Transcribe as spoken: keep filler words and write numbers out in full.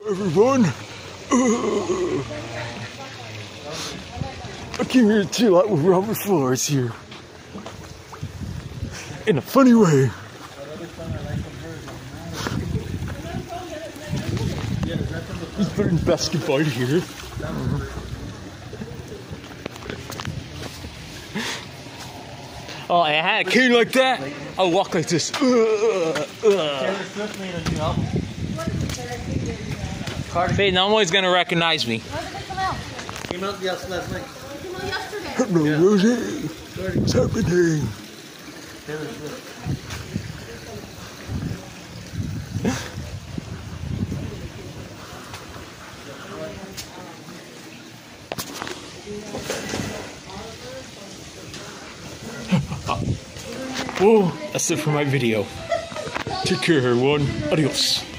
Everyone, uh, I came here to chill out with Robert Flores here. In a funny way. He's playing basketball here. Oh, I had a cane like that. I'll walk like this. Uh, uh. Hey, no one's gonna recognize me. Came out last night. Came out yesterday. Hello, yeah. Rosie. What's happening? Well, that's it for my video. Take care, everyone. Adios.